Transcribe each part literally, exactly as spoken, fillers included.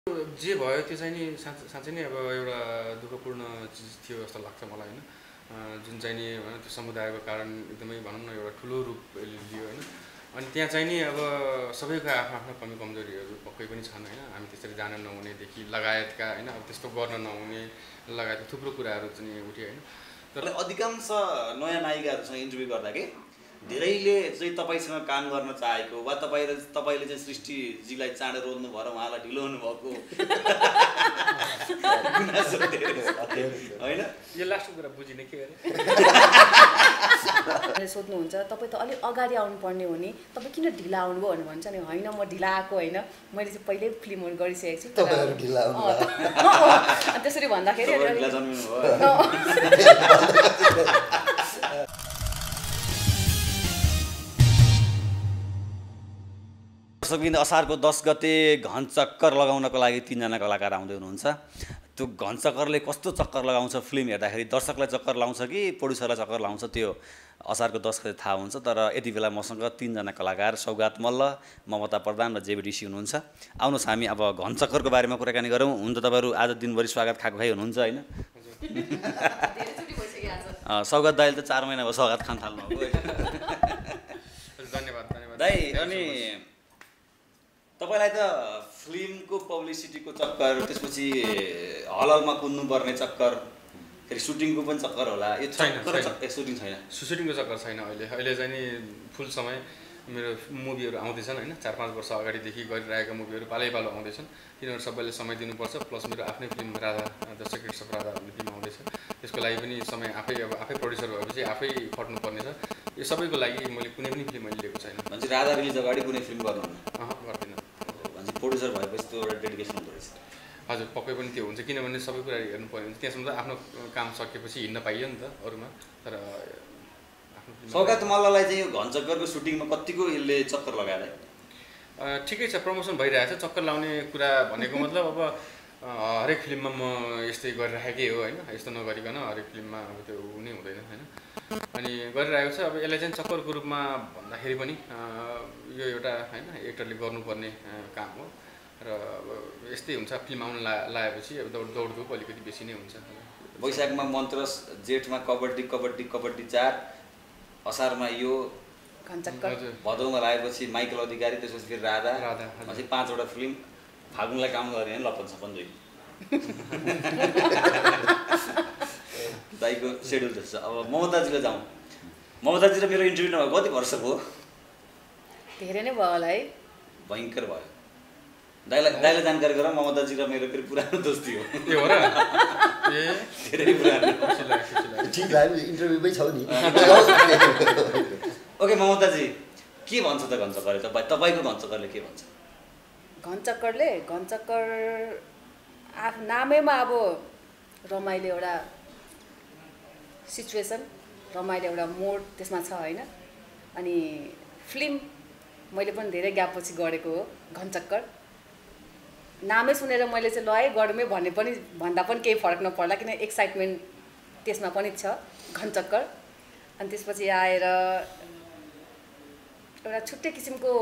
जे भयो त्यो चाहिँ नि साँच्चै नै अब एउटा दुःखपूर्ण चिज थियो जस्तो लाग्छ मलाई होइन जुन चाहिँ नि होइन त्यो समुदायको कारण एकदमै भनौँ न एउटा ठुलो रूप लियो होइन अनि त्यहाँ चाहिँ नि अब सबैको आफ्नो आफ्नो कमी कमजोरीहरू पक्कै पनि छन् होइन हामी त्यसरी जान नहुनेदेखि लगायतका होइन अब त्यस्तो गर्न नहुने लगायत थुप्रो कुराहरू चाहिँ उठ्यो होइन तर अधिकांश नयाँ नायिकाहरूसँग इन्टरभ्यू गर्दा के धेरैले चाहिँ तपाईसँग काम गर्न चाहेको वा तपाईले तपाईले चाहिँ सृष्टिजीलाई चाँडो रोल्नु भएर उहाँलाई ढिलो हुनुभएको होइन यो लास्टको कुरा बुझिने के गरे सोध्नुहुन्छ तपाईँ त अलिक अगाडि आउनुपर्ने हो नि तपाईँ किन ढिला आउनुभयो भनेर भन्छ नि होइन म ढिला आएको होइन मैले चाहिँ पहिल्यै फिल्महरू गरिसकेको छु तपाईँहरू ढिला आउनु त्यसरी भन्दाखेरि असारको दस गते घन चक्कर लगाउनको लागि तीनजना कलाकार आउँदै हुनुहुन्छ त्यो घन चक्करले कस्तो चक्कर लगाउँछ फिल्म हेर्दाखेरि दर्शकलाई चक्कर लाउँछ कि प्रोड्युसरलाई चक्कर लाउँछ त्यो असारको दस गते थाहा हुन्छ तर यति बेला मसँग तीनजना कलाकार सौगात मल्ल ममता प्रधान र जेबी हुनुहुन्छ आउनुहोस् हामी अब घन चक्करको बारेमा कुराकानी गरौँ हुन त तपाईँहरू आज दिनभरि स्वागत खाएको खाइ हुनुहुन्छ होइन सौगात दाइले त चार महिना भयो सौगात खान थाल्नु भएको धन्यवाद धन्यवाद दाइ अनि तपाईँलाई त फिल्मको पब्लिसिटीको चक्कर त्यसपछि हलमा कुद्नुपर्ने चक्कर फेरि सुटिङको पनि चक्कर होला यो चक्कर सुटिङ छैन सुटिङको चक्कर छैन अहिले अहिले चाहिँ नि फुल समय मेरो मुभीहरू आउँदैछन् होइन चार पाँच वर्ष अगाडिदेखि गरिरहेका मुभीहरू पालै पालो आउँदैछन् तिनीहरू सबैले समय दिनुपर्छ प्लस मेरो आफ्नै film Radha the secrets of Radha भन्ने फिल्म आउँदैछ त्यसको लागि पनि समय आफै अब आफै प्रड्युसर भएपछि आफै खट्नुपर्ने छ यो सबैको लागि मैले कुनै पनि फिल्म मैले लिएको छैन भने राधा रिलिज अगाडि कुनै फिल्म गर्नुहुन्न अँ गर्दिनँ भने प्रोड्युसर भएपछि त्यो एउटा डेडिकेसन हुँदो रहेछ हजुर पक्कै पनि त्यो हुन्छ किनभने सबै कुरा हेर्नु पर्ने हुन्छ त्यसमा त आफ्नो काम सकेपछि हिँड्न पाइयो नि त अरूमा तर सौगात मल्ललाई चाहिँ यो घन चक्करको सुटिङमा कतिको यसले चक्कर लगाएर ठिकै छ प्रमोसन भइरहेछ चक्कर लाउने कुरा भनेको मतलब अब हरेक फिल्ममा म यस्तै गरिराखेकै हो होइन यस्तो नगरिकन हरेक फिल्ममा अब त्यो हुनै हुँदैन होइन अनि गरिरहेको छ अब यसलाई चाहिँ चक्करको रूपमा भन्दाखेरि पनि यो एउटा होइन एक्टरले गर्नुपर्ने काम हो र अब यस्तै हुन्छ फिल्म आउन ला लगाएपछि अब दौड दौडधुप अलिकति बेसी नै हुन्छ वैशाखमा मन्त्रस जेठमा कबड्डी कबड्डी कबड्डी चार असारमा यो भदौमा लागेपछि माइकल अधिकारी त्यसपछि फेरि राधा राधा पाँचवटा फिल्म फागुनलाई काम गर्ने लपन सपन दुई दाइको सेड्युल जस्तो अब ममताजीलाई जाउँ ममताजी र मेरो इन्टरभ्यू नभएको कति वर्ष भयो धेरै नै भयो होला है भयङ्कर भयो दाइलाई दाइलाई जानकारी गर ममताजी र मेरो फेरि पुरानो दोस्ती हो त्यो हो र ए धेरै पुरानो ठिक लाग्यो इन्टरभ्यूमै छौ नि ओके ममताजी के भन्छ त घन चक्करले तपाईँ तपाईँको घन चक्करले के भन्छ घन चक्करले घन चक्कर आफ नामैमा अब रमाइलो एउटा सिचुएसन रमाइलो एउटा मोड त्यसमा छ होइन अनि फिल्म मैले पनि धेरै ग्यापपछि गरेको हो घन चक्कर नामै सुनेर मैले चाहिँ ल है गरौँ भन्ने पनि भन्दा पनि केही फरक नपर्ला किन एक्साइटमेन्ट त्यसमा पनि छ घन चक्कर अनि त्यसपछि आएर एउटा छुट्टै किसिमको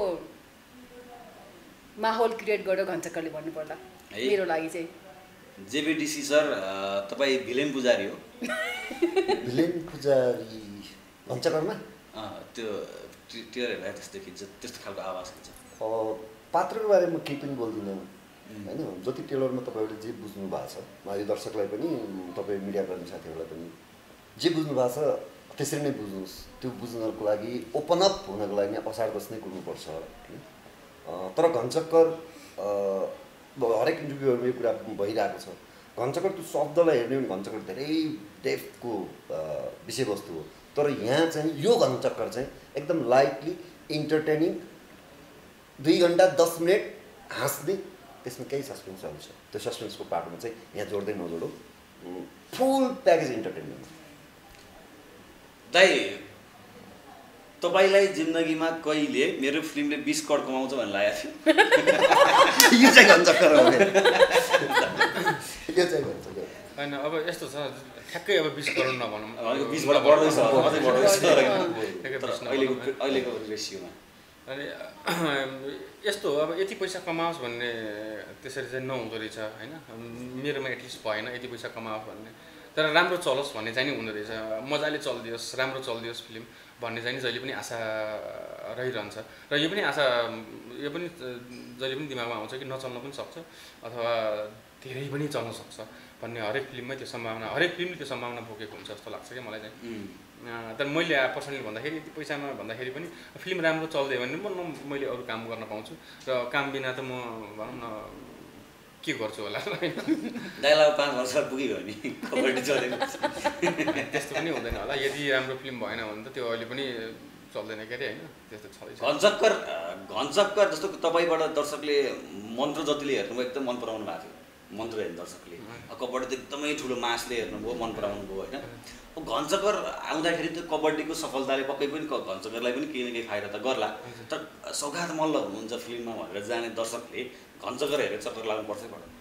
माहौल क्रिएट गरेर घन चक्करले भन्नुपर्दा मेरो लागि चाहिँ जेबीडीसी सर तपाईँ भिलेन पुजारी हो भिलेन पुजारी घन चक्करमा त्यो ट्रेलर हेर्दा त्यस्तो खिच्छ त्यस्तो खालको आवाज खिच्छ पात्रको बारेमा केही पनि बोल्दिनँ होइन जति टेलरमा तपाईँहरूले जे बुझ्नु भएको छ यो दर्शकलाई पनि तपाईँ मिडियाकर्मी साथीहरूलाई पनि जे बुझ्नु भएको छ त्यसरी नै बुझ्नुहोस् त्यो बुझ्नको लागि ओपन अप हुनको लागि असार दस नै कुर्नुपर्छ तर घन चक्कर हरेक इन्टरभ्यूहरूमा यो कुरा भइरहेको छ घन चक्कर त्यो शब्दलाई हेर्ने भने घन चक्कर धेरै डेप्थको विषयवस्तु हो तर यहाँ चाहिँ यो घन चक्कर चाहिँ एकदम लाइटली इन्टरटेनिङ दुई घन्टा दस मिनट हाँस्ने त्यसमा केही सस्पेन्सहरू छ त्यो सस्पेन्सको पार्टमा चाहिँ यहाँ जोड्दै नजोडौँ फुल प्याकेज इन्टरटेनमेन्ट दाइ तपाईँलाई जिन्दगीमा कहिले मेरो फिल्मले बिस करोड कमाउँछ भन्ने लागेको थियो यो चाहिँ घन चक्कर हो यो चाहिँ घन चक्कर होइन अब यस्तो छ ठ्याक्कै अब बिस करोड नभनौँ बिसबाट बढ्दैछ अझै बढ्दैछ अहिलेको अहिलेको रेसियोमा अनि यस्तो हो अब यति पैसा कमाओस् भन्ने त्यसरी चाहिँ नहुँदो रहेछ होइन मेरोमा एटलिस्ट भएन यति पैसा कमाओस् भन्ने तर राम्रो चलोस् भन्ने चाहिँ नि हुँदो रहेछ मजाले चलिदियोस् राम्रो चलिदियोस् फिल्म भन्ने चाहिँ नि जहिले पनि आशा रहिरहन्छ र यो पनि आशा यो पनि जहिले पनि दिमागमा आउँछ कि नचल्न पनि सक्छ अथवा धेरै पनि चल्न सक्छ भन्ने हरेक फिल्ममै त्यो सम्भावना हरेक फिल्मले त्यो सम्भावना बोकेको हुन्छ जस्तो लाग्छ क्या मलाई चाहिँ तर मैले पर्सनली भन्दाखेरि यति पैसामा भन्दाखेरि पनि फिल्म राम्रो चल्दियो भने म मैले अरू काम गर्न पाउँछु र काम बिना त म भनौँ न के गर्छु होला होइन डाइलग पाँच वर्ष पुग्यो नि कबड्डी चलेको त्यस्तो पनि हुँदैन होला यदि राम्रो फिल्म भएन भने त त्यो अहिले पनि चल्दैन के अरे होइन त्यस्तो छँदैछ घनचक्कर घनचक्कर जस्तो तपाईँबाट दर्शकले मन्त्र जतिले हेर्नुभयो एकदम मन पराउनु भएको थियो मन्त्र हेर्नु दर्शकले कबड्डी त एकदमै ठुलो मासले हेर्नुभयो मन पराउनु भयो होइन घनचक्कर आउँदाखेरि त कबड्डीको सफलताले पक्कै पनि घनचक्करलाई पनि केही न केही फाइदा त गर्ला तर सौगात मल्ल हुनुहुन्छ फिल्ममा भनेर जाने दर्शकले घनचक्कर हेरेर चक्कर लाग्नुपर्छ पर्दैन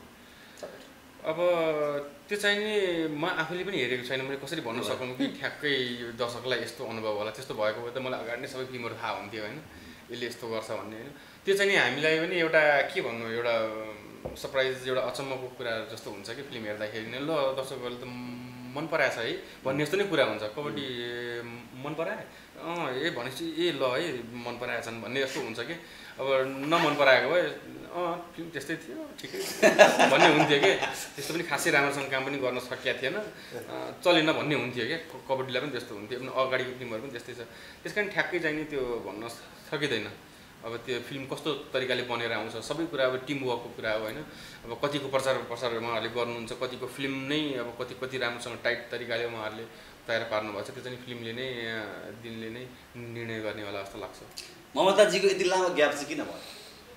अब त्यो चाहिँ नि म आफूले पनि हेरेको छैन मैले कसरी भन्न सकौँ कि ठ्याक्कै दर्शकलाई यस्तो अनुभव होला त्यस्तो भएको भए त मलाई अगाडि नै सबै फिल्महरू थाहा हुन्थ्यो होइन यसले यस्तो गर्छ भन्ने होइन त्यो चाहिँ नि हामीलाई पनि एउटा के भन्नु एउटा सरप्राइज एउटा अचम्मको कुरा जस्तो हुन्छ कि फिल्म हेर्दाखेरि नै ल दर्शकहरूले त मन पराएछ है भन्ने जस्तो नै कुरा हुन्छ कबड्डी मन पराए अँ ए भनेपछि ए ल है मन पराएछन् भन्ने जस्तो हुन्छ कि अब नमन पराएको भए अँ फिल्म त्यस्तै थियो ठिकै भन्ने हुन्थ्यो कि त्यस्तो पनि खासै राम्रोसँग काम पनि गर्न सकिएको थिएन चलेन भन्ने हुन्थ्यो क्या कबड्डीलाई पनि त्यस्तो हुन्थ्यो अगाडिको फिल्महरू पनि त्यस्तै छ त्यस कारण ठ्याक्कै चाहिँ नि त्यो भन्न सकिँदैन अब त्यो फिल्म कस्तो तरिकाले बनेर आउँछ सबै कुरा अब टिम वर्कको कुरा हो होइन अब कतिको प्रचार प्रसार उहाँहरूले गर्नुहुन्छ कतिको फिल्म नै अब कति कति राम्रोसँग टाइट तरिकाले उहाँहरूले तयार पार्नुभएको छ त्यो चाहिँ फिल्मले नै दिनले नै निर्णय गर्ने होला जस्तो लाग्छ ममताजीको यति लामो ग्याप चाहिँ किन भयो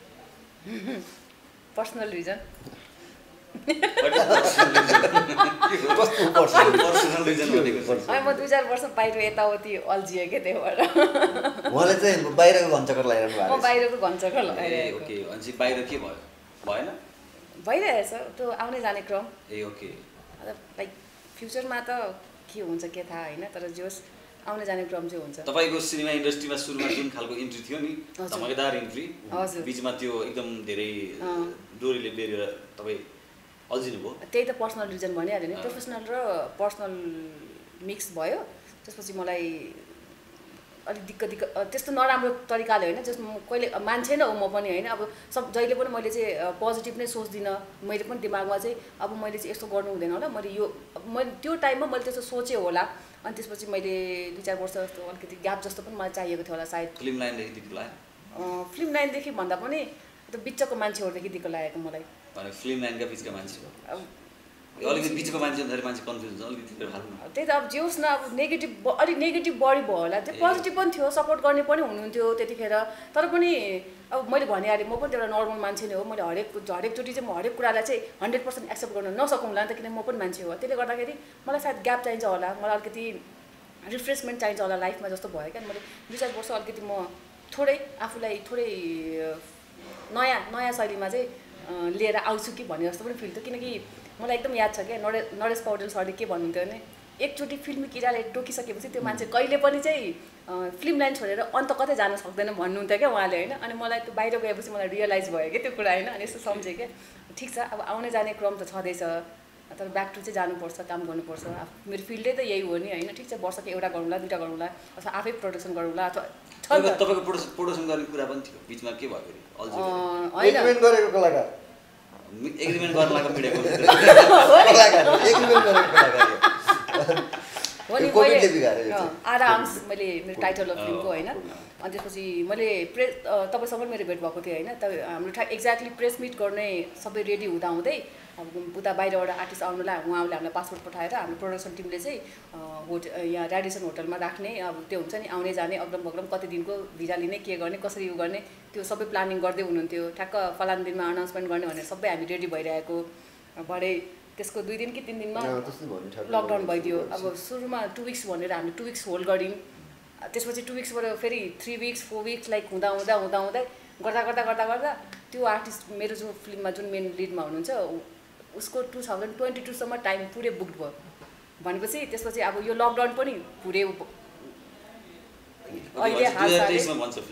पर्सनल रिजन म दुई चार वर्ष बाहिर यताउति अल्झिएँ क्या त्यही भएर उहाँले चाहिँ बाहिरको घनचक्कर लगाइरहनु भएको म बाहिरको घनचक्कर लगाइरहेको ओके अनि बाहिर के भयो भएन भइरहेछ त्यो आउने जाने क्रम ए ओके लाइक फ्युचरमा त के हुन्छ के थाहा होइन तर जोस् आउने जाने क्रम चाहिँ हुन्छ तपाईँको सिनेमा इन्डस्ट्रीमा सुरुमा जुन खालको इन्ट्री थियो नि धमाकेदार इन्ट्री हजुर बिचमा त्यो एकदम धेरै डोरीले बेरेर तपाईँ अल्झिनु भयो त्यही त पर्सनल रिजन भनिहाल्यो नि प्रोफेसनल र पर्सनल मिक्स भयो त्यसपछि मलाई अलिक दिक्क दिक्क त्यस्तो नराम्रो तरिकाले होइन जस्तो म कहिले मान्छे नै हो म पनि होइन अब सब जहिले पनि मैले चाहिँ पोजिटिभ नै सोच्दिनँ मैले पनि दिमागमा चाहिँ अब मैले चाहिँ यस्तो गर्नु हुँदैन होला मैले यो मैले त्यो टाइममा मैले त्यस्तो सोचेँ होला अनि त्यसपछि मैले दुई चार वर्ष जस्तो अलिकति ग्याप जस्तो पनि मलाई चाहिएको थियो होला सायद फिल्म लाइनदेखि दिक्क लाग्यो फिल्म लाइनदेखि भन्दा पनि त्यो बिचको मान्छेहरूदेखि दिक्क लागेको मलाई फिल्म लाइनका बिचका मान्छे अलिकति बिचको मान्छे भन्दाखेरि मान्छे कन्फ्युज हुन्छ अलिकति त्यही त अब जे होस् न अब नेगेटिभ अलिक नेगेटिभ बढी भयो होला त्यो पोजिटिभ पनि थियो सपोर्ट गर्ने पनि हुनुहुन्थ्यो त्यतिखेर तर पनि अब मैले भनिहालेँ म पनि एउटा नर्मल मान्छे नै हो मैले हरेक हरेकचोटि चाहिँ म हरेक कुरालाई चाहिँ हन्ड्रेड पर्सेन्ट एक्सेप्ट गर्न नसकौँला नि त किनभने म पनि मान्छे हो त्यसले गर्दाखेरि मलाई सायद ग्याप चाहिन्छ होला मलाई अलिकति रिफ्रेसमेन्ट चाहिन्छ होला लाइफमा जस्तो भयो क्या मैले दुई चार वर्ष अलिकति म थोरै आफूलाई थोरै नयाँ नयाँ शैलीमा चाहिँ लिएर आउँछु कि भन्ने जस्तो पनि फिल थियो किनकि मलाई एकदम याद छ क्या नरे नरेश पौडेल सरले के भन्नुहुन्थ्यो भने एकचोटि फिल्मी किराले टोकिसकेपछि त्यो मान्छे कहिले पनि चाहिँ फिल्म लाइन छोडेर अन्त कतै जान सक्दैन भन्नुहुन्थ्यो क्या उहाँले होइन अनि मलाई त्यो बाहिर गएपछि मलाई रियलाइज भयो क्या त्यो कुरा होइन अनि यस्तो सम्झेँ क्या ठिक छ अब आउने जाने क्रम त छँदैछ तर ब्याक टु चाहिँ जानुपर्छ काम गर्नुपर्छ मेरो फिल्डै त यही हो नि होइन ठिक छ वर्षको एउटा गरौँला दुईवटा गरौँला अथवा आफै प्रडक्सन गरौँला अथवा तपाईँको प्रडक्सन गर्ने कुरा पनि थियो बिचमा के भयो एग्रिमेन्ट गरेको कलाकार एग्रिमेन्ट गर्न लाग्यो मिडियाको आराम्स मैले मेरो टाइटल अफ फिल्मको होइन अनि त्यसपछि मैले प्रेस तपाईँसँग मेरो भेट भएको थियो होइन त हाम्रो ठा एक्ज्याक्टली प्रेस मिट गर्ने सबै रेडी हुँदा हुँदै अब उता बाहिरबाट आर्टिस्ट आउनुलाई उहाँले हामीलाई पासपोर्ट पठाएर हाम्रो प्रोडक्सन टिमले चाहिँ होटल यहाँ रेडिसन होटलमा राख्ने अब त्यो हुन्छ नि आउने जाने अग्रम बग्रम कति दिनको भिजा लिने के गर्ने कसरी उयो गर्ने त्यो सबै प्लानिङ गर्दै हुनुहुन्थ्यो ठ्याक्क फलान दिनमा अनाउन्समेन्ट गर्ने भनेर सबै हामी रेडी भइरहेको भरे त्यसको दुई दिन कि तिन दिनमा लकडाउन भइदियो अब सुरुमा टु विक्स भनेर हामीले टु विक्स होल्ड गऱ्यौँ त्यसपछि टु विक्सबाट फेरि three weeks four weeks like हुँदा हुँदा हुँदा हुँदै गर्दा गर्दा गर्दा गर्दा त्यो आर्टिस्ट मेरो जुन फिल्ममा जुन मेन लिडमा हुनुहुन्छ उसको टु थाउजन्ड ट्वेन्टी टूसम्म टाइम पुरै बुक्ड भयो भनेपछि त्यसपछि अब यो लकडाउन पनि पुरै अहिले हाल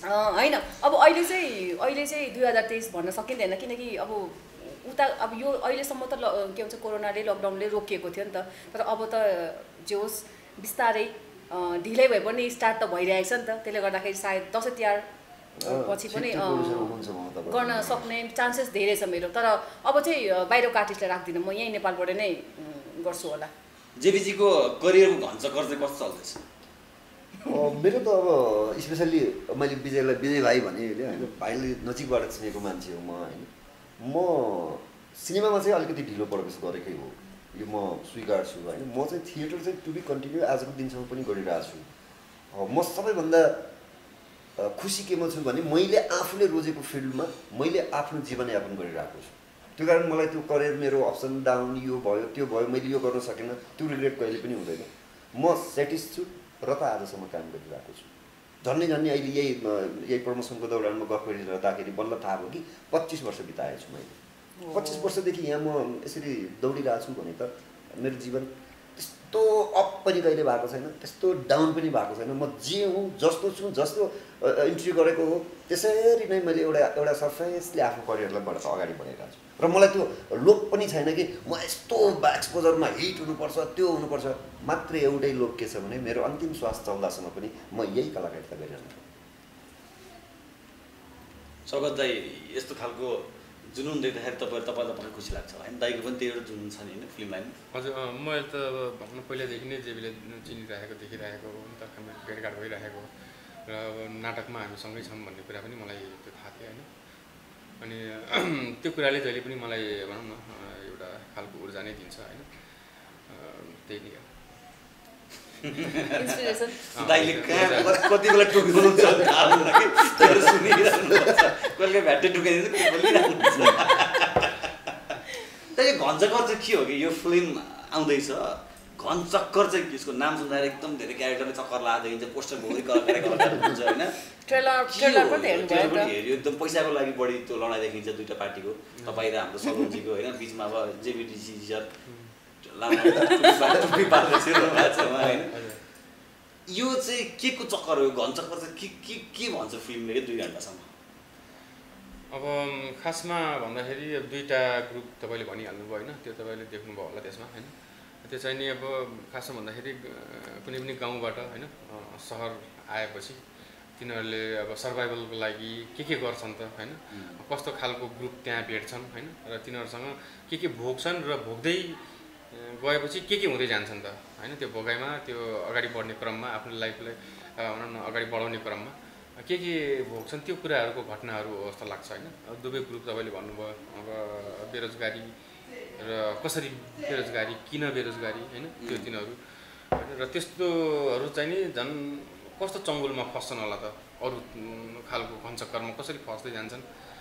होइन अब अहिले चाहिँ अहिले चाहिँ दुई हजार तेइस भन्न सकिँदैन किनकि अब उता अब यो अहिलेसम्म त के भन्छ कोरोनाले लकडाउनले रोकिएको थियो नि त तर अब त जे होस् बिस्तारै ढिलै भए पनि स्टार्ट त भइरहेको छ नि त त्यसले गर्दाखेरि सायद दसैँ तिहार पछि पनि गर्न सक्ने चान्सेस धेरै छ मेरो तर अब चाहिँ बाहिरको आर्टिस्टलाई राख्दिनँ म यहीँ नेपालबाट नै गर्छु होला जेबीजीको करियरको घञ्चक्कर चाहिँ कस्तो चल्दैछ मेरो त अब स्पेसल्ली मैले विजयलाई विजय भाइ भने होइन भाइले नजिकबाट चिनेको मान्छे हो म होइन म सिनेमामा चाहिँ अलिकति ढिलो प्रवेश गरेकै हो यो म स्वीकार्छु होइन म चाहिँ थिएटर चाहिँ टु बी कन्टिन्यू आजको दिनसम्म पनि गरिरहेको छु म सबैभन्दा खुसी केमा छु भने मैले आफूले रोजेको फिल्डमा मैले आफ्नो जीवनयापन गरिरहेको छु त्यो कारण मलाई त्यो करियर मेरो अप्स एन्ड डाउन यो भयो त्यो भयो मैले यो गर्न सकेन त्यो रिग्रेट कहिले पनि हुँदैन म सेटिस छु र त आजसम्म काम गरिरहेको छु झन्डै झन्डै अहिले यही यही प्रमोसनको दौरानमा गफ गरिरहँदाखेरि बल्ल थाहा भयो कि पच्चिस वर्ष बिताएको छु मैले पच्चिस वर्षदेखि यहाँ म यसरी दौडिरहेको छु भने त मेरो जीवन त्यस्तो अप पनि कहिले भएको छैन त्यस्तो डाउन पनि भएको छैन म जे हुँ जस्तो छु जस्तो इन्ट्री गरेको हो त्यसरी नै मैले एउटा एउटा सर्फेसले आफ्नो करियरलाई बढ्छ अगाडि बढाइरहेको छु र मलाई त्यो लोभ पनि छैन कि म यस्तो एक्सपोजरमा हिट हुनुपर्छ त्यो हुनुपर्छ मात्र एउटै लोभ के छ भने मेरो अन्तिम श्वास चल्दासम्म पनि म यही कलाकारिता गरिरहन्छु सगत दाइ यस्तो खालको जुनुन देख्दाखेरि तपाईँ तपाईँलाई पनि खुसी लाग्छ होइन दाइको पनि त्यही एउटा जुनुन छ नि होइन फिल्म लाइन हजुर मैले त अब भन्न पहिलादेखि नै जेबीले चिनिरहेको देखिरहेको नि त हामी भेटघाट भइरहेको र अब नाटकमा हामी सँगै छौँ भन्ने कुरा पनि मलाई त्यो थाहा थियो होइन अनि त्यो कुराले जहिले पनि मलाई भनौँ न एउटा खालको ऊर्जा नै दिन्छ होइन त्यही नै हो दाइले कति बेला टुक्नुहुन्छ कहिले भ्याटे टुकाइदिन्छ बोलिरहनुहुन्छ त यो घञ्चक्कर चाहिँ के हो कि यो फिल्म आउँदैछ घञ्चक्कर चाहिँ यसको नाम सुन्दाखेरि एकदम धेरै क्यारेक्टरले चक्कर लाग्दै देखिन्छ पोस्टर भोलि कलाकार हुन्छ होइन ट्रेलर ट्रेलर पनि हेर्यो एकदम पैसाको लागि बढी त्यो लडाइँ देखिन्छ दुईवटा पार्टीको तपाईँ र हाम्रो सरोजीको होइन बिचमा अब जेबिडिसी सर होइन यो चाहिँ के को चक्कर हो घञ्चक्कर चाहिँ के के के भन्छ फिल्मले के दुई घन्टासम्म अब खासमा भन्दाखेरि अब दुईवटा ग्रुप तपाईँले भनिहाल्नुभयो होइन त्यो तपाईँले देख्नुभयो होला त्यसमा होइन त्यो चाहिँ नि अब खासमा भन्दाखेरि कुनै पनि गाउँबाट होइन सहर आएपछि तिनीहरूले अब सर्भाइभलको लागि के के गर्छन् त होइन कस्तो खालको ग्रुप त्यहाँ भेट्छन् होइन र तिनीहरूसँग के के भोग्छन् र भोग्दै गएपछि के के हुँदै जान्छन् त होइन त्यो भोगाइमा त्यो अगाडि बढ्ने क्रममा आफ्नो लाइफलाई भनौँ न अगाडि बढाउने क्रममा के के भोग्छन् त्यो कुराहरूको घटनाहरू हो जस्तो लाग्छ होइन दुवै ग्रुप तपाईँले भन्नुभयो अब बेरोजगारी र कसरी बेरोजगारी किन बेरोजगारी होइन त्यो तिनीहरू होइन र त्यस्तोहरू चाहिँ नि झन् कस्तो चङ्गुलमा फस्छन् होला त अरू खालको घञ्चक्करमा कसरी फस्दै जान्छन्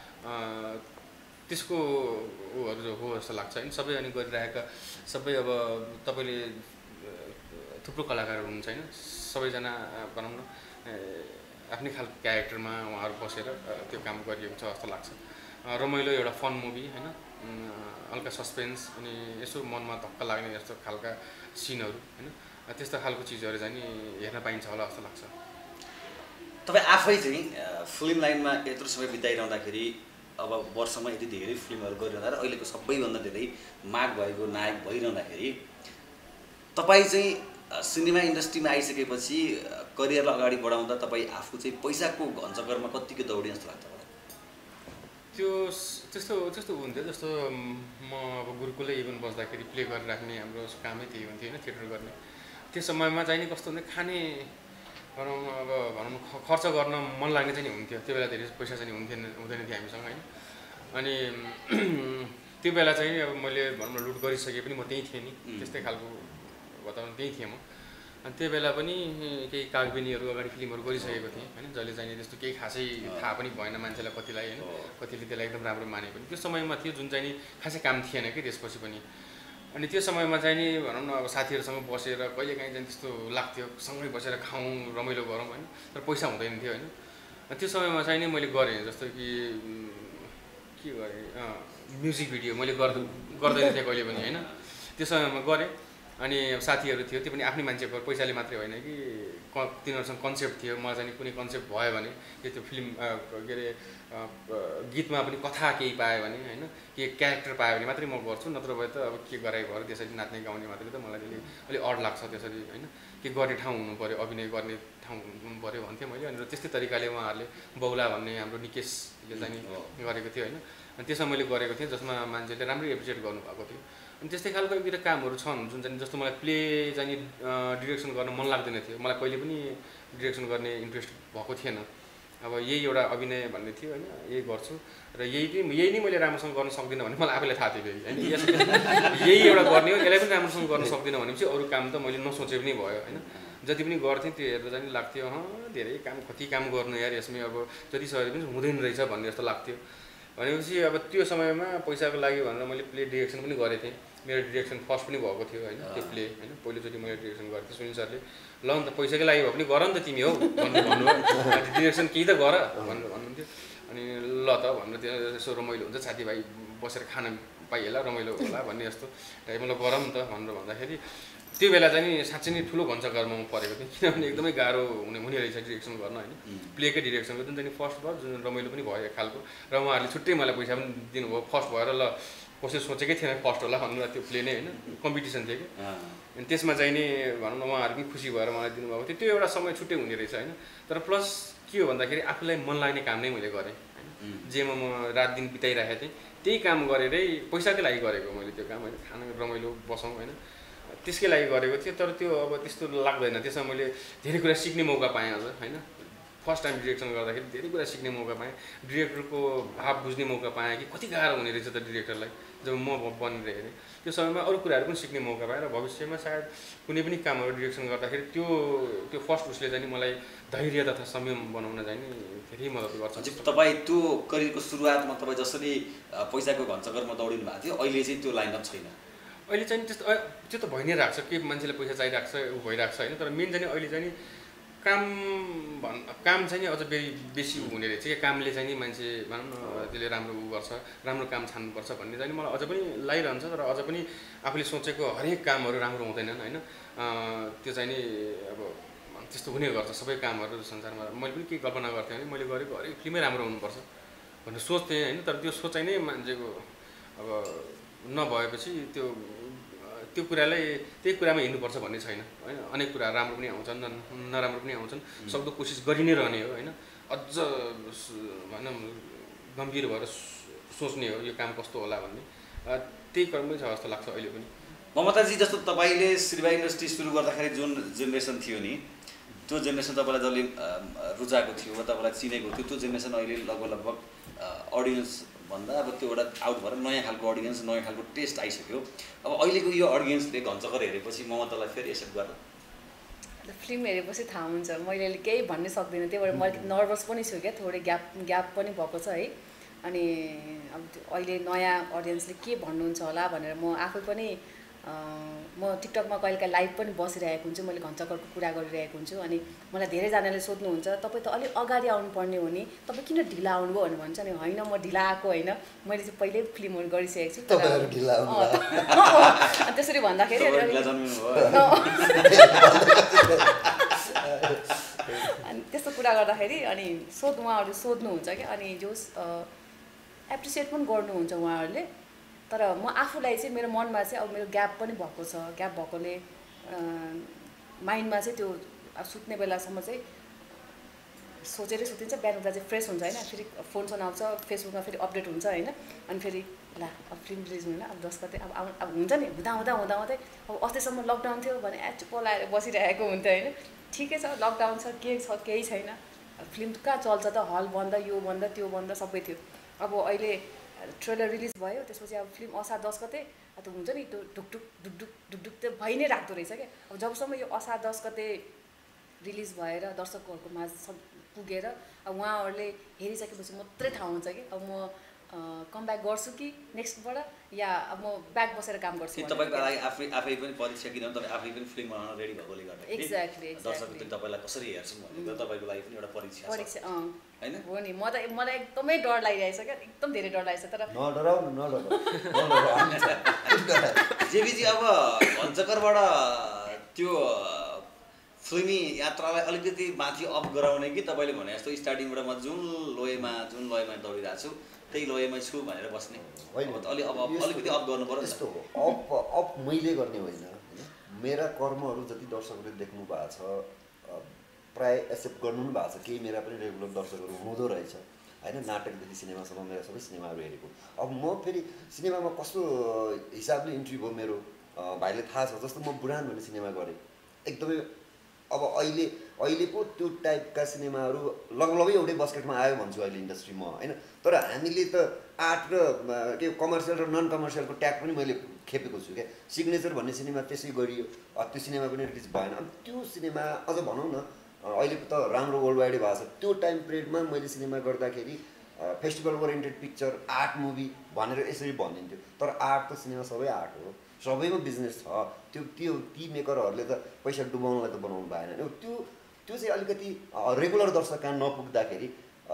त्यसको उहरू हो जस्तो लाग्छ होइन सबै अनि गरिरहेका सबै अब तपाईँले थुप्रो कलाकारहरू हुनुहुन्छ होइन सबैजना भनौँ न आफ्नै खालको क्यारेक्टरमा उहाँहरू बसेर त्यो काम गरिएको छ जस्तो लाग्छ रमाइलो एउटा फन मुभी होइन हल्का सस्पेन्स अनि यसो मनमा धक्का लाग्ने जस्तो खालका सिनहरू होइन त्यस्तो खालको चिजहरू चाहिँ नि हेर्न पाइन्छ होला जस्तो लाग्छ तपाईँ आफै चाहिँ फिल्म लाइनमा यत्रो समय बिताइरहँदाखेरि अब वर्षमा यति धेरै फिल्महरू गरिरहँदा अहिलेको सबैभन्दा धेरै माग भएको नायक भइरहँदाखेरि तपाईँ चाहिँ सिनेमा इन्डस्ट्रीमा आइसकेपछि करियरलाई अगाडि बढाउँदा तपाईँ आफू चाहिँ पैसाको घञ्चक्करमा कतिको दौडिने जस्तो लाग्छ मलाई त्यो त्यस्तो त्यस्तो हुन्थ्यो जस्तो म अब गुरुकुलै इभन बस्दाखेरि प्ले गरिराख्ने हाम्रो कामै त्यही हुन्थ्यो होइन थिएटर गर्ने त्यो समयमा चाहिँ नि कस्तो हुन्थ्यो खाने भनौँ अब भनौँ खर्च गर्न मन लाग्ने चाहिँ नि हुन्थ्यो त्यो बेला धेरै पैसा चाहिँ हुन्थेन हुँदैन थियो हामीसँग होइन अनि त्यो बेला चाहिँ अब मैले भनौँ लुट गरिसके पनि म त्यहीँ थिएँ नि त्यस्तै खालको वातावरण त्यहीँ थिएँ म अनि त्यो बेला पनि केही कागबेनीहरू अगाडि फिल्महरू गरिसकेको थिएँ होइन जसले चाहिँ त्यस्तो केही खासै थाहा पनि भएन मान्छेलाई कतिलाई होइन कतिले त्यसलाई एकदम राम्रो माने पनि त्यो समयमा थियो जुन चाहिँ नि खासै काम थिएन कि त्यसपछि पनि अनि त्यो समयमा चाहिँ नि भनौँ न अब साथीहरूसँग बसेर कहिलेकाहीँ चाहिँ त्यस्तो लाग्थ्यो सँगै बसेर खाउँ रमाइलो गरौँ होइन तर पैसा हुँदैन थियो होइन त्यो समयमा चाहिँ नि मैले गरेँ जस्तो कि के गरेँ म्युजिक भिडियो मैले गर्दै गर्दैन थिएँ कहिले पनि होइन त्यो समयमा गरेँ अनि साथीहरू थियो त्यो पनि आफ्नै मान्छेको पैसाले मात्रै होइन कि क तिनीहरूसँग कन्सेप्ट थियो मलाई चाहिँ कुनै कन्सेप्ट भयो भने त्यो फिल्म के अरे गीतमा पनि कथा केही पायो भने होइन के क्यारेक्टर पायो भने मात्रै म गर्छु नत्र भए त अब के गराइ भयो त्यसरी नाच्ने गाउने मात्रै त मलाई अलिक अलिक अड लाग्छ त्यसरी होइन के गर्ने ठाउँ हुनु पऱ्यो अभिनय गर्ने ठाउँ हुनु पऱ्यो भन्थेँ मैले अनि त्यस्तै तरिकाले उहाँहरूले बौला भन्ने हाम्रो निकेशले चाहिँ गरेको थियो होइन अनि त्यसमा मैले गरेको थिएँ जसमा मान्छेले राम्रै एप्रिसिएट गर्नुभएको थियो अनि त्यस्तै खालको एउटा कामहरू छन् जुन चाहिँ जस्तो मलाई प्ले चाहिँ डिरेक्सन गर्न मन लाग्दैन थियो मलाई कहिले पनि डिरेक्सन गर्ने इन्ट्रेस्ट भएको थिएन अब यही एउटा अभिनय भन्ने थियो होइन यही गर्छु र यही पनि यही नै मैले राम्रोसँग गर्न सक्दिनँ भने मलाई आफैलाई थाहा थियो होइन यही एउटा गर्ने हो यसलाई पनि राम्रोसँग गर्न सक्दिनँ भनेपछि अरू काम त मैले नसोचे पनि भयो होइन जति पनि गर्थेँ त्यो हेर्दा चाहिँ लाग्थ्यो अँ धेरै काम कति काम गर्नु यार यसमै अब जति सके पनि हुँदैन रहेछ भन्ने जस्तो लाग्थ्यो भनेपछि अब त्यो समयमा पैसाको लागि भनेर मैले प्ले डिरेक्सन पनि गरेको थिएँ मेरो डिरेक्सन फर्स्ट पनि भएको थियो होइन त्यो प्ले होइन पहिलोचोटि मैले डिरेक्सन गरेको थिएँ सुनिल सरले ल नि त पैसाकै लागि भए पनि गर नि त तिमी हौ भन्नु भन्नुभयो डिरेक्सन केही त गर भनेर भन्नुहुन्थ्यो अनि ल त भनेर त्यो यसो रमाइलो हुन्छ साथीभाइ बसेर खान पाइएला रमाइलो होला भन्ने जस्तो मलाई गर नि त भनेर भन्दाखेरि त्यो बेला चाहिँ साँच्चै नै ठुलो घञ्चकरमा म परेको थिएँ किनभने एकदमै गाह्रो हुने हुने रहेछ डिरेक्सन गर्न होइन प्लेकै डिरेक्सनको जुन चाहिँ फर्स्ट भयो जुन रमाइलो पनि भयो एक खालको र उहाँहरूले छुट्टै मलाई पैसा पनि दिनुभयो फर्स्ट भएर ल कसै सोचेकै थिएन फर्स्ट होला भनेर त्यो प्ले नै होइन कम्पिटिसन थियो कि अनि त्यसमा चाहिँ नि भनौँ न उहाँहरू पनि खुसी भएर मलाई दिनुभएको थियो त्यो एउटा समय छुट्टै हुने रहेछ होइन तर प्लस के हो भन्दाखेरि आफूलाई मन लाग्ने काम नै मैले गरेँ होइन जेमा म रात दिन बिताइरहेको थिएँ त्यही काम गरेरै पैसाकै लागि गरेको मैले त्यो काम होइन खाना रमाइलो बसौँ होइन त्यसकै लागि गरेको थिएँ तर त्यो अब त्यस्तो लाग्दैन त्यसमा मैले धेरै कुरा सिक्ने मौका पाएँ अझ होइन फर्स्ट टाइम डिरेक्सन गर्दाखेरि धेरै कुरा सिक्ने मौका पाएँ डिरेक्टरको भाव बुझ्ने मौका पाएँ कि कति गाह्रो हुने रहेछ त डिरेक्टरलाई जब म बनिरहेको थिएँ त्यो समयमा अरू कुराहरू पनि सिक्ने मौका पाएँ र भविष्यमा सायद कुनै पनि कामहरू डिरेक्सन गर्दाखेरि त्यो त्यो फर्स्ट उसले चाहिँ मलाई धैर्य तथा संयम बनाउन चाहिँ धेरै मद्दत गर्छ तपाईँ त्यो करियरको सुरुवातमा तपाईँ जसरी पैसाको घञ्चकरमा दौडिनु भएको थियो अहिले चाहिँ त्यो लाइनअप छैन अहिले चाहिँ त्यस्तो त्यो त भइ नै रहेको छ के मान्छेले पैसा चाहिरहेको छ ऊ भइरहेको छ होइन तर मेन चाहिँ अहिले चाहिँ काम भन् काम चाहिँ नि अझ बेसी बेसी हुने रहेछ क्या कामले चाहिँ नि मान्छे भनौँ न त्यसले राम्रो उ गर्छ राम्रो काम छान्नुपर्छ भन्ने चाहिँ मलाई अझ पनि लागिरहन्छ तर अझ पनि आफूले सोचेको हरेक कामहरू राम्रो हुँदैनन् होइन त्यो चाहिँ नि अब त्यस्तो हुने गर्छ सबै कामहरू संसारमा मैले पनि के कल्पना गर्थेँ भने मैले गरेको हरेक फिल्मै राम्रो हुनुपर्छ भनेर सोच्थेँ होइन तर त्यो सोचाइ नै मान्छेको अब नभएपछि त्यो त्यो कुरालाई त्यही कुरामा हिँड्नुपर्छ भन्ने छैन होइन अनेक कुरा राम्रो पनि आउँछन् नराम्रो पनि आउँछन् सक्दो कोसिस गरि नै रहने हो होइन अझ भनौँ गम्भीर भएर सोच्ने हो यो काम कस्तो होला भन्ने त्यही क्रममै छ जस्तो लाग्छ अहिले पनि ममताजी जस्तो तपाईँले श्रीबाई इन्डस्ट्री सुरु गर्दाखेरि जुन जेनेरेसन थियो नि त्यो जेनेरेसन तपाईँलाई जसले रुचाएको थियो वा तपाईँलाई चिनेको थियो त्यो जेनेरेसन अहिले लगभग लगभग अडियन्स भन्दा अब त्यो एउटा आउट भएर नयाँ खालको अडियन्स नयाँ खालको टेस्ट आइसक्यो अब अहिलेको यो अडियन्सले घञ्चकर हेरेपछि ममतालाई फेरि एक्सेप्ट गर्नु फिल्म हेरेपछि थाहा हुन्छ मैले केही भन्नै सक्दिनँ त्यही भएर मैले नर्भस पनि छु क्या थोरै ग्याप ग्याप पनि भएको छ है अनि अब अहिले नयाँ अडियन्सले के भन्नुहुन्छ होला भनेर म आफै पनि म टिकटकमा कहिलेकाहीँ लाइभ पनि बसिरहेको हुन्छु मैले घञ्चकरको कुरा गरिरहेको हुन्छु अनि मलाई धेरैजनाले सोध्नुहुन्छ तपाईँ त अलिक अगाडि आउनुपर्ने हो नि तपाईँ किन ढिला आउनुभयो भनेर भन्छ नि होइन म ढिला आएको होइन मैले चाहिँ पहिल्यै फिल्महरू गरिसकेको छु त्यसरी भन्दाखेरि अनि त्यस्तो कुरा गर्दाखेरि अनि सोध उहाँहरू सोध्नुहुन्छ क्या अनि जोस एप्रिसिएट पनि गर्नुहुन्छ उहाँहरूले तर म आफूलाई चाहिँ मेरो मनमा चाहिँ अब मेरो ग्याप पनि भएको छ ग्याप भएकोले माइन्डमा चाहिँ त्यो अब सुत्ने बेलासम्म चाहिँ सोचेरै सुतिन्छ बिहान उठ्दा चाहिँ फ्रेस हुन्छ होइन फेरि फोन सोन आउँछ फेसबुकमा फेरि अपडेट हुन्छ होइन अनि फेरि ला अब फिल्म रिलिज हुँदैन अब दस गते अब आउ अब हुन्छ नि हुँदा हुँदा हुँदा हुँदै अब अस्तिसम्म लकडाउन थियो भने ए चुप्प लगाएर बसिरहेको हुन्थ्यो होइन ठिकै छ लकडाउन छ के छ केही छैन फिल्म कहाँ चल्छ त हल बन्द यो बन्द त्यो बन्द सबै थियो अब अहिले ट्रेलर रिलिज भयो त्यसपछि अब फिल्म असार दस गते त हुन्छ नि त्यो ढुकढुक ढुकढुक ढुकढुक त भइ नै राख्दो रहेछ क्या अब जबसम्म यो असार दस गते रिलिज भएर दर्शकहरूको माझ पुगेर अब उहाँहरूले हेरिसकेपछि मात्रै थाहा हुन्छ कि अब म कम ब्याक गर्छु कि नेक्स्टबाट या अब म ब्याक बसेर काम गर्छु तपाईँको लागि आफै आफै पनि परीक्षा किन तपाईँ आफै पनि फिल्म बनाउन रेडी भएकोले गर्दा एक्ज्याक्टली दर्शकले तपाईँलाई कसरी हेर्छन् भनेर तपाईँको लागि पनि एउटा परीक्षा परीक्षा अँ हैन हो नि म त मलाई एकदमै डर लागिरहेछ क्या एकदम धेरै डर लागिरहेछ तर नडराउनु नडराउनु जेबीजी अब घञ्चक्करबाट त्यो फिल्मी यात्रालाई अलिकति माथि अप गराउने कि तपाईँले भने जस्तो स्टार्टिङबाट म जुन लोयमा जुन लयमा दौडिरहेको छु त्यही लोयमै छु भनेर बस्ने अलि अब अलिकति अप गर्नु पर्यो यस्तो हो अप अप मैले गर्ने होइन होइन मेरा कर्महरू जति दर्शकहरूले देख्नु भएको छ प्राय एक्सेप्ट गर्नु पनि भएको छ केही मेरा पनि रेगुलर दर्शकहरू हुँदो रहेछ होइन नाटकदेखि सिनेमासम्म मेरो सबै सिनेमाहरू हेरेको अब म फेरि सिनेमामा कस्तो हिसाबले इन्ट्री भयो मेरो भाइले थाहा छ जस्तो म बुढान भन्ने सिनेमा गरेँ एकदमै अब अहिले अहिले पो त्यो टाइपका सिनेमाहरू लगभगै एउटै बस्केटमा आयो भन्छु अहिले इन्डस्ट्रीमा होइन तर हामीले त आर्ट र के कमर्सियल र नन कमर्सियलको ट्याग पनि मैले खेपेको छु क्या सिग्नेचर भन्ने सिनेमा त्यसै गरियो त्यो सिनेमा पनि रिलिज भएन अनि त्यो सिनेमा अझ भनौँ न अहिले त राम्रो वर्ल्ड वाइडै भएको छ त्यो टाइम पिरियडमा मैले सिनेमा गर्दाखेरि festival oriented picture art movie भनेर यसरी भनिन्थ्यो तर आर्ट त सिनेमा सबै आर्ट हो सबैमा बिजनेस छ त्यो त्यो ती मेकरहरूले त पैसा डुबाउनलाई त बनाउनु भएन होइन त्यो त्यो चाहिँ अलिकति रेगुलर दर्शक कहाँ नपुग्दाखेरि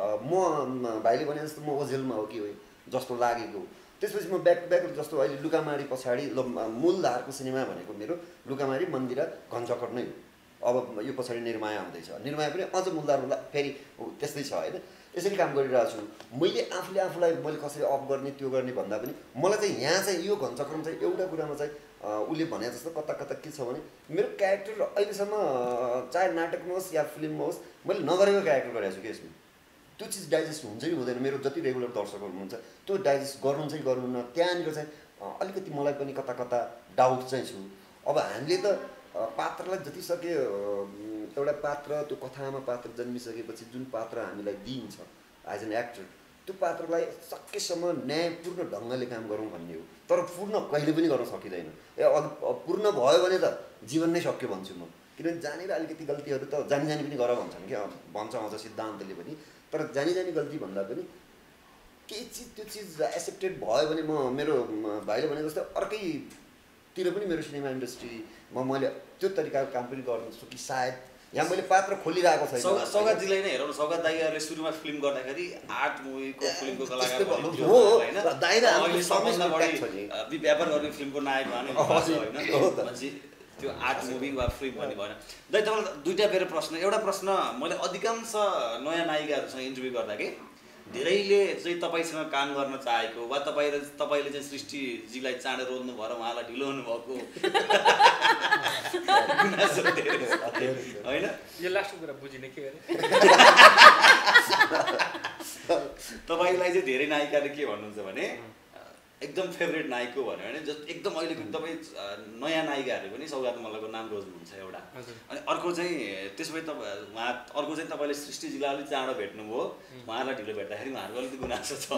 म भाइले भने जस्तो म ओझेलमा हो कि हो जस्तो लागेको त्यसपछि म ब्याक ब्याक जस्तो अहिले लुकामारी पछाडि मूलधारको सिनेमा भनेको मेरो लुकामारी मन्दिरा घञ्चक्कर नै हो अब यो पछाडि निर्माया आउँदैछ निर्माया पनि अझ मूलधारभन्दा फेरि त्यस्तै छ होइन यसरी काम गरिरहेको छु मैले आफूले आफूलाई मैले कसरी अफ गर्ने त्यो गर्ने भन्दा पनि मलाई चाहिँ यहाँ चाहिँ यो घञ्चक्रमा चाहिँ एउटा कुरामा चाहिँ उसले भने जस्तो कता कता के छ भने मेरो क्यारेक्टर अहिलेसम्म चाहे नाटकमा होस् या फिल्ममा होस् मैले नगरेको क्यारेक्टर गरेको छु कि यसमा त्यो चिज डाइजेस्ट हुन्छ कि हुँदैन मेरो जति रेगुलर दर्शकहरू हुनुहुन्छ त्यो डाइजेस्ट गर्नु चाहिँ गर्नुहुन्न त्यहाँनिर चाहिँ अलिकति मलाई पनि कता कता डाउट चाहिँ छु अब हामीले त पात्रलाई जति सक्यो एउटा पात्र त्यो कथामा पात्र जन्मिसकेपछि जुन पात्र हामीलाई दिइन्छ एज एन एक्टर त्यो पात्रलाई सकेसम्म न्यायपूर्ण ढङ्गले काम गरौँ भन्ने हो तर पूर्ण कहिले पनि गर्न सकिँदैन ए पूर्ण भयो भने त जीवन नै सक्यो भन्छु म किनभने जानेर अलिकति गल्तीहरू त जानी जानी पनि गर भन्छन् क्या भन्छ आउँछ सिद्धान्तले पनि तर जानी जानी गल्ती भन्दा पनि केही चिज त्यो चिज एक्सेप्टेड भयो भने म मेरो भाइले भने जस्तो अर्कैतिर पनि मेरो सिनेमा इन्डस्ट्रीमा मैले त्यो तरिकाको काम पनि गर्छु कि सायद यहाँ मैले पात्र खोलिरहेको छैन सौगातजीलाई नै हेरौँ सौगात दाइहरूले सुरुमा फिल्म गर्दाखेरि आर्ट मुभीको फिल्मको कलाकार व्यापार गर्ने फिल्मको नायक भने होइन त्यो आर्ट मुभी वा फिल्म भन्ने भएन दाइ तपाईँलाई दुईवटा मेरो प्रश्न एउटा प्रश्न मैले अधिकांश नयाँ नायिकाहरूसँग इन्टरभ्यू गर्दा कि धेरैले चाहिँ तपाईँसँग काम गर्न चाहेको वा तपाईँले तपाईँले चाहिँ सृष्टिजीलाई चाँडो रोज्नु भएर उहाँलाई ढिलो हुनुभएको होइन यो लास्टको कुरा बुझिने के अरे तपाईँलाई चाहिँ धेरै नायिकाले के भन्नुहुन्छ भने एकदम फेभरेट नायकको भन्यो भने जस्तो एकदम अहिलेको तपाईँ नयाँ नायिकाहरूले पनि सौगात मल्लको नाम रोज्नुहुन्छ एउटा अनि अर्को चाहिँ त्यसो भए तपाईँ उहाँ अर्को चाहिँ तपाईँले सृष्टिजीलाई अलिक चाँडो भेट्नुभयो उहाँलाई ढिलो भेट्दाखेरि उहाँहरूको अलिकति गुनासो छ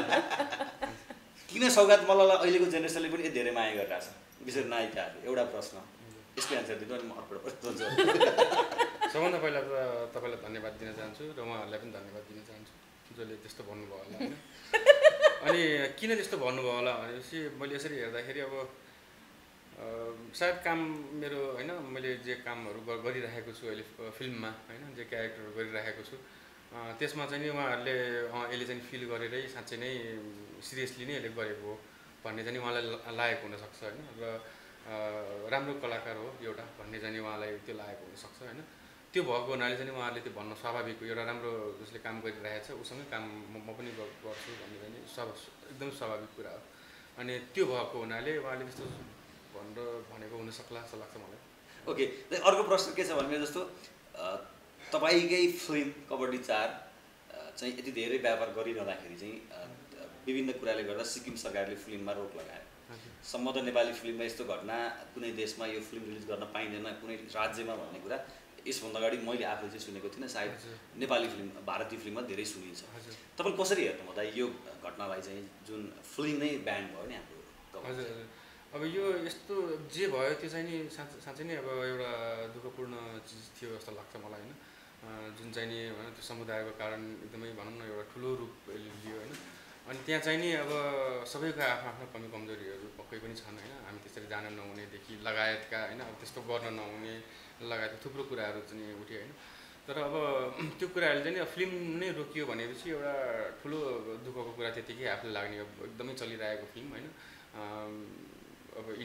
किन सौगात मल्ललाई अहिलेको जेनेरेसनले पनि धेरै माया गरिरहेछ विशेष नायिकाहरू एउटा प्रश्न यसको एन्सर दिनु अनि म अर्को सबभन्दा पहिला त तपाईँलाई धन्यवाद दिन चाहन्छु र उहाँहरूलाई पनि धन्यवाद दिन चाहन्छु जसले त्यस्तो भन्नुभयो होला होइन अनि किन त्यस्तो भन्नुभयो होला भनेपछि मैले यसरी हेर्दाखेरि अब सायद काम मेरो होइन मैले जे कामहरू गरिरहेको छु अहिले फिल्ममा होइन जे क्यारेक्टरहरू गरिरहेको छु त्यसमा चाहिँ नि उहाँहरूले यसले चाहिँ फिल गरेरै साँच्चै नै सिरियसली नै यसले गरेको हो भन्ने चाहिँ उहाँलाई लागेको हुनसक्छ होइन र राम्रो कलाकार हो एउटा भन्ने चाहिँ उहाँलाई त्यो लागेको हुनसक्छ होइन त्यो भएको हुनाले चाहिँ उहाँहरूले त्यो भन्न स्वाभाविक हो एउटा राम्रो जसले काम गरिरहेछ उसँगै काम म पनि गर्छु भन्ने चाहिँ स्वाभ एकदम स्वाभाविक कुरा हो अनि त्यो भएको हुनाले उहाँले त्यस्तो भनेर भनेको हुनसक्ला जस्तो लाग्छ मलाई ओके अर्को प्रश्न के छ भने जस्तो तपाईँकै फिल्म कबड्डी चार चाहिँ यति धेरै व्यापार गरिरहँदाखेरि चाहिँ विभिन्न कुराले गर्दा सिक्किम सरकारले फिल्ममा रोक लगायो सम्म त नेपाली फिल्ममा यस्तो घटना कुनै देशमा यो फिल्म रिलिज गर्न पाइँदैन कुनै राज्यमा भन्ने कुरा यसभन्दा अगाडि मैले आफूले चाहिँ सुनेको थिइनँ सायद नेपाली फिल्म भारतीय फिल्ममा धेरै सुनिन्छ तपाईँ कसरी हेर्नु हुँदा यो घटनालाई चाहिँ जुन फिल्म नै ब्यान भयो नि हाम्रो हजुर अब यो यस्तो जे भयो त्यो चाहिँ नि साँच्चै नै अब एउटा दुःखपूर्ण चिज थियो जस्तो लाग्छ मलाई होइन जुन चाहिँ नि होइन त्यो समुदायको कारण एकदमै भनौँ न एउटा ठुलो रूप लियो होइन अनि त्यहाँ चाहिँ नि अब सबैको आफ्नो आफ्नो कमी कमजोरीहरू पक्कै पनि छन् होइन हामी त्यसरी जान नहुनेदेखि लगायतका होइन अब त्यस्तो गर्न नहुने लगायत थुप्रो कुराहरू चाहिँ उठ्यो होइन तर अब त्यो कुराहरूले चाहिँ नि फिल्म नै रोकियो भनेपछि एउटा ठुलो दुःखको कुरा त्यतिकै आफूलाई लाग्ने एकदमै चलिरहेको फिल्म होइन अब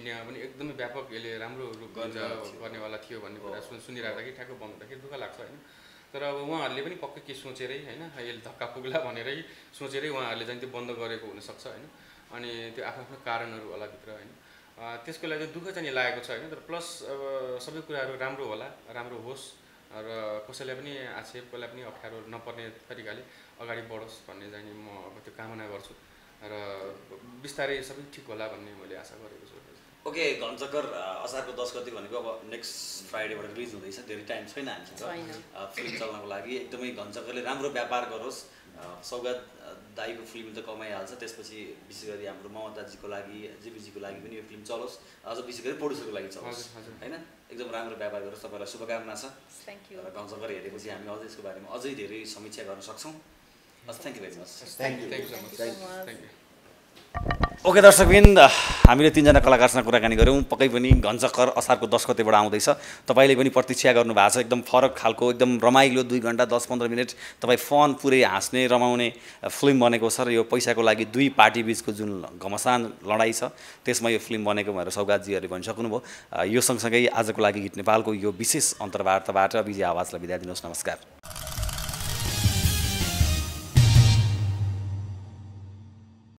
इन्डियामा पनि एकदमै व्यापक यसले राम्रो रूप गर्नेवाला थियो भन्ने कुरा सुन सुनिराख्दाखेरि ठ्याक्क बन्द हुँदाखेरि दुःख लाग्छ होइन। तर अब उहाँहरूले पनि पक्कै के सोचेरै होइन यसले धक्का पुग्ला भनेरै सोचेरै उहाँहरूले चाहिँ त्यो बन्द गरेको हुनसक्छ होइन। अनि त्यो आफ्नो आफ्नो कारणहरू होला भित्र होइन। त्यसको लागि दुःख चाहिँ लागेको छ होइन। तर प्लस अब सबै कुराहरू राम्रो होला, राम्रो होस् र कसैलाई पनि आक्षेप कसैलाई पनि अप्ठ्यारो नपर्ने तरिकाले अगाडि बढोस् भन्ने चाहिँ नि म अब त्यो कामना गर्छु र बिस्तारै सबै ठिक होला भन्ने मैले आशा गरेको छु। ओके, घनचक्कर असारको दस गते भनेको अब नेक्स्ट फ्राइडेबाट रिलिज हुँदैछ, धेरै टाइम छैन हामीसँग फिल्म चल्नको लागि। एकदमै घनचक्करले राम्रो व्यापार गरोस्, सौगात दाईको फिल्म त कमाइहाल्छ, त्यसपछि विशेष गरी हाम्रो ममताजीको लागि जेबीजीको लागि पनि यो फिल्म चलोस्, अझ विशेष गरी प्रोड्युसरको लागि चलोस् होइन। एकदम राम्रो व्यापार गरोस्, तपाईँलाई शुभकामना छ। र घनचक्कर हेरेपछि हामी अझै यसको बारेमा अझै धेरै समीक्षा गर्न सक्छौँ। हस्, thank you very much. Thank you thank you so much. Thank you. Okay दर्शकवृन्द, हामीले तिनजना कलाकारसँग कुराकानी गऱ्यौँ। पक्कै पनि घनचक्कर असारको दस गतेबाट आउँदैछ। तपाईँले पनि प्रतीक्षा गर्नुभएको छ एकदम फरक खालको, एकदम रमाइलो दुई घन्टा दस पन्ध्र मिनट तपाईँ फन पुरै हाँस्ने रमाउने फिल्म बनेको छ। र यो पैसाको लागि दुई पार्टी बिचको जुन घमासान लडाइँ छ त्यसमा यो फिल्म बनेको भनेर सौगातजीहरूले भनिसक्नुभयो। यो सँगसँगै आजको लागि हिट नेपालको यो विशेष अन्तर्वार्ताबाट विजय आवाजलाई बिदा दिनुहोस्। नमस्कार।